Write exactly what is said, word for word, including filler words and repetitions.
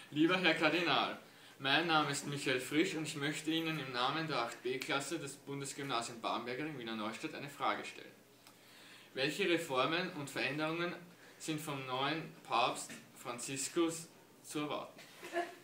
Lieber Herr Kardinal, mein Name ist Michael Frisch und ich möchte Ihnen im Namen der acht B-Klasse des Bundesgymnasium Bamberger in Wiener Neustadt eine Frage stellen. Welche Reformen und Veränderungen sind vom neuen Papst Franziskus zu erwarten?